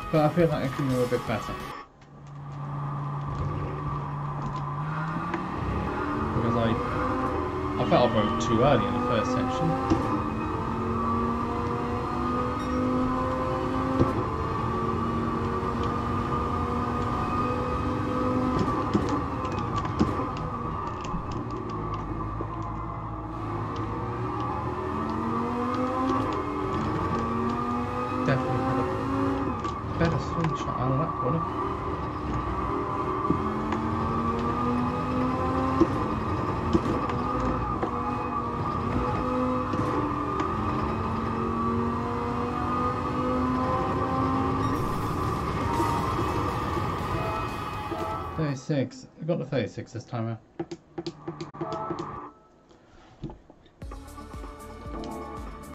but I feel like I can do a bit better. Because I felt I broke too early in the first section. 36. I got the 36 this time out.